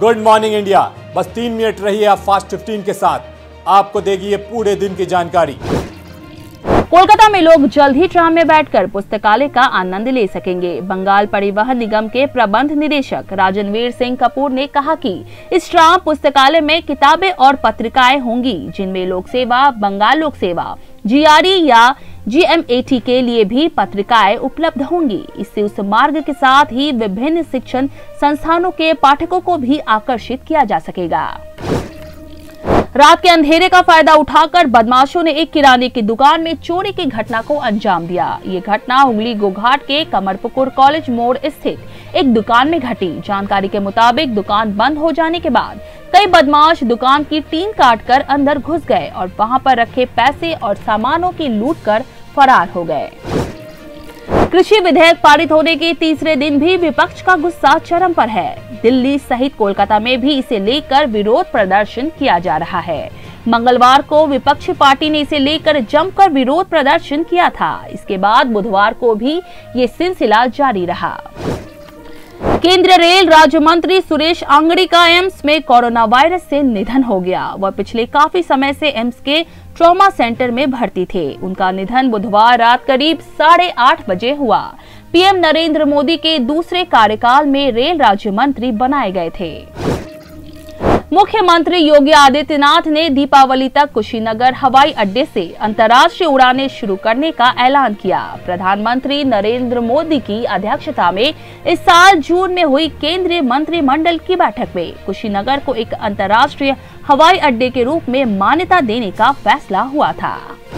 Good morning India बस 3 minute रही है फास्ट 15 के साथ, आपको देगी ये पूरे दिन की जानकारी। कोलकाता में लोग जल्द ही ट्राम में बैठकर पुस्तकालय का आनंद ले सकेंगे। बंगाल परिवहन निगम के प्रबंध निदेशक राजनवीर सिंह कपूर ने कहा कि इस ट्राम पुस्तकालय में किताबें और पत्रिकाएं होंगी, जिनमें लोक सेवा, बंगाल लोक सेवा, जीआरई या जीएमएटी के लिए भी पत्रिकाएं उपलब्ध होंगी। इससे उस मार्ग के साथ ही विभिन्न शिक्षण संस्थानों के पाठकों को भी आकर्षित किया जा सकेगा। रात के अंधेरे का फायदा उठाकर बदमाशों ने एक किराने की दुकान में चोरी की घटना को अंजाम दिया। ये घटना हुगली गोघाट के कमरपुकुर कॉलेज मोड़ स्थित एक दुकान में घटी। जानकारी के मुताबिक दुकान बंद हो जाने के बाद कई बदमाश दुकान की टीन काटकर अंदर घुस गए और वहां पर रखे पैसे और सामानों की लूट कर फरार हो गए। कृषि विधेयक पारित होने के तीसरे दिन भी विपक्ष का गुस्सा चरम पर है। दिल्ली सहित कोलकाता में भी इसे लेकर विरोध प्रदर्शन किया जा रहा है। मंगलवार को विपक्षी पार्टी ने इसे लेकर जमकर विरोध प्रदर्शन किया था। इसके बाद बुधवार को भी ये सिलसिला जारी रहा। केंद्रीय रेल राज्य मंत्री सुरेश अंगड़ी का एम्स में कोरोना वायरस से निधन हो गया। वह पिछले काफी समय से एम्स के ट्रॉमा सेंटर में भर्ती थे। उनका निधन बुधवार रात करीब 8:30 बजे हुआ। पीएम नरेंद्र मोदी के दूसरे कार्यकाल में रेल राज्य मंत्री बनाए गए थे। मुख्यमंत्री योगी आदित्यनाथ ने दीपावली तक कुशीनगर हवाई अड्डे से अंतर्राष्ट्रीय उड़ानें शुरू करने का ऐलान किया। प्रधानमंत्री नरेंद्र मोदी की अध्यक्षता में इस साल जून में हुई केंद्रीय मंत्रिमंडल की बैठक में कुशीनगर को एक अंतर्राष्ट्रीय हवाई अड्डे के रूप में मान्यता देने का फैसला हुआ था।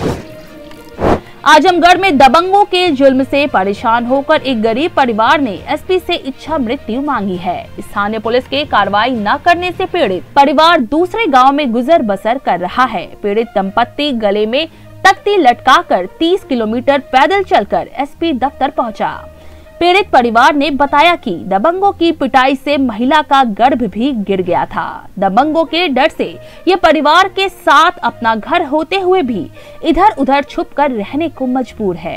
आजमगढ़ में दबंगों के जुल्म से परेशान होकर एक गरीब परिवार ने एसपी से इच्छा मृत्यु मांगी है। स्थानीय पुलिस के कार्रवाई न करने से पीड़ित परिवार दूसरे गांव में गुजर बसर कर रहा है। पीड़ित दंपत्ति गले में तख्ती लटकाकर 30 किलोमीटर पैदल चलकर एसपी दफ्तर पहुंचा। पीड़ित परिवार ने बताया कि दबंगों की पिटाई से महिला का गर्भ भी गिर गया था। दबंगों के डर से ये परिवार के साथ अपना घर होते हुए भी इधर उधर छुपकर रहने को मजबूर है।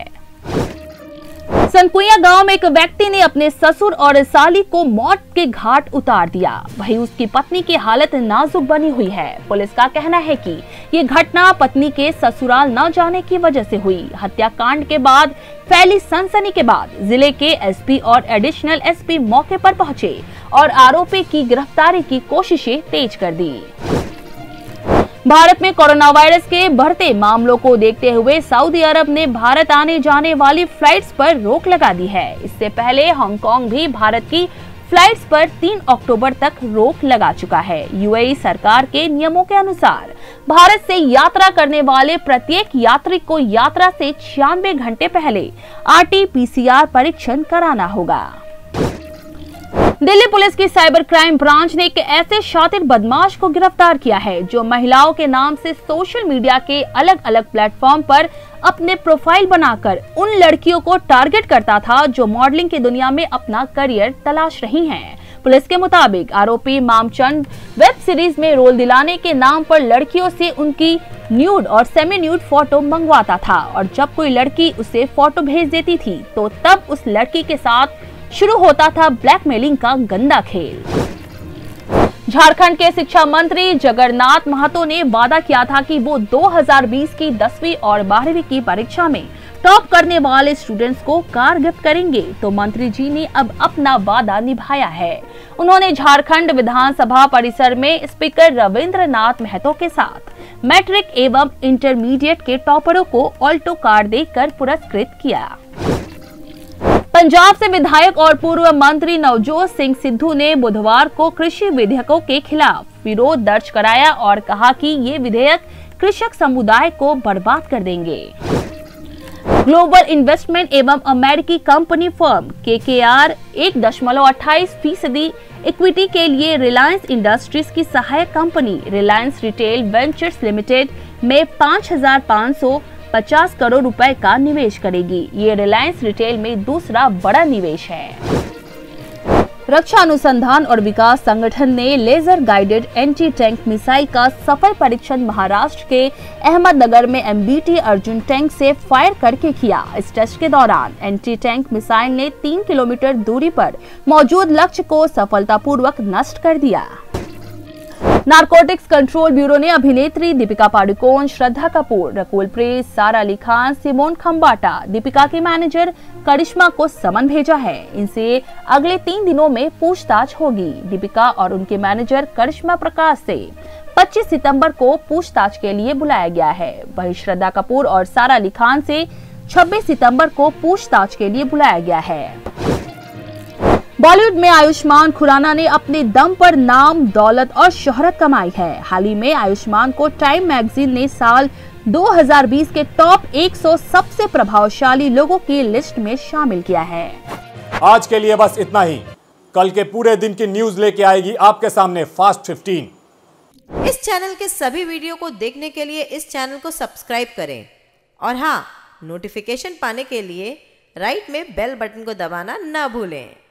सनकुइया गांव में एक व्यक्ति ने अपने ससुर और साली को मौत के घाट उतार दिया। वहीं उसकी पत्नी की हालत नाजुक बनी हुई है। पुलिस का कहना है कि ये घटना पत्नी के ससुराल न जाने की वजह से हुई। हत्याकांड के बाद फैली सनसनी के बाद जिले के एसपी और एडिशनल एसपी मौके पर पहुंचे और आरोपी की गिरफ्तारी की कोशिशें तेज कर दी। भारत में कोरोना वायरस के बढ़ते मामलों को देखते हुए सऊदी अरब ने भारत आने जाने वाली फ्लाइट्स पर रोक लगा दी है। इससे पहले हांगकांग भी भारत की फ्लाइट्स पर 3 अक्टूबर तक रोक लगा चुका है। यूएई सरकार के नियमों के अनुसार भारत से यात्रा करने वाले प्रत्येक यात्री को यात्रा से 96 घंटे पहले RT-PCR परीक्षण कराना होगा। दिल्ली पुलिस की साइबर क्राइम ब्रांच ने एक ऐसे शातिर बदमाश को गिरफ्तार किया है जो महिलाओं के नाम से सोशल मीडिया के अलग अलग प्लेटफॉर्म पर अपने प्रोफाइल बनाकर उन लड़कियों को टारगेट करता था जो मॉडलिंग की दुनिया में अपना करियर तलाश रही हैं। पुलिस के मुताबिक आरोपी मामचंद वेब सीरीज में रोल दिलाने के नाम पर लड़कियों से उनकी न्यूड और सेमी न्यूड फोटो मंगवाता था और जब कोई लड़की उसे फोटो भेज देती थी तो तब उस लड़की के साथ शुरू होता था ब्लैकमेलिंग का गंदा खेल। झारखंड के शिक्षा मंत्री जगन्नाथ महतो ने वादा किया था कि वो 2020 की 10वीं और 12वीं की परीक्षा में टॉप करने वाले स्टूडेंट्स को कार गिफ्ट करेंगे, तो मंत्री जी ने अब अपना वादा निभाया है। उन्होंने झारखंड विधानसभा परिसर में स्पीकर रविंद्रनाथ महतो के साथ मैट्रिक एवं इंटरमीडिएट के टॉपरों को ऑल्टो कार देकर पुरस्कृत किया। पंजाब से विधायक और पूर्व मंत्री नवजोत सिंह सिद्धू ने बुधवार को कृषि विधेयकों के खिलाफ विरोध दर्ज कराया और कहा कि ये विधेयक कृषक समुदाय को बर्बाद कर देंगे। ग्लोबल इन्वेस्टमेंट एवं अमेरिकी कंपनी फर्म KKR 1.28% इक्विटी के लिए रिलायंस इंडस्ट्रीज की सहायक company Reliance Retail Ventures Limited में 5,550 करोड़ रुपए का निवेश करेगी। ये रिलायंस रिटेल में दूसरा बड़ा निवेश है। रक्षा अनुसंधान और विकास संगठन ने laser guided anti tank missile का सफल परीक्षण महाराष्ट्र के अहमदनगर में MBT अर्जुन टैंक से फायर करके किया। इस टेस्ट के दौरान एंटी टैंक मिसाइल ने 3 किलोमीटर दूरी पर मौजूद लक्ष्य को सफलतापूर्वक नष्ट कर दिया। नारकोटिक्स कंट्रोल ब्यूरो ने अभिनेत्री दीपिका पादुकोण, श्रद्धा कपूर, रकुल प्रीत, सारा अली खान, सिमोन खंबाटा, दीपिका की मैनेजर करिश्मा को समन भेजा है। इनसे अगले 3 दिनों में पूछताछ होगी। दीपिका और उनके मैनेजर करिश्मा प्रकाश से 25 सितंबर को पूछताछ के लिए बुलाया गया है। वहीं श्रद्धा कपूर और सारा अली खान से 26 सितंबर को पूछताछ के लिए बुलाया गया है। बॉलीवुड में आयुष्मान खुराना ने अपने दम पर नाम, दौलत और शोहरत कमाई है। हाल ही में आयुष्मान को टाइम मैगजीन ने साल 2020 के टॉप 100 सबसे प्रभावशाली लोगों की लिस्ट में शामिल किया है। आज के लिए बस इतना ही। कल के पूरे दिन की न्यूज लेके आएगी आपके सामने फास्ट 15। इस चैनल के सभी वीडियो को देखने के लिए इस चैनल को सब्सक्राइब करें और हाँ, नोटिफिकेशन पाने के लिए राइट में बेल बटन को दबाना ना भूलें।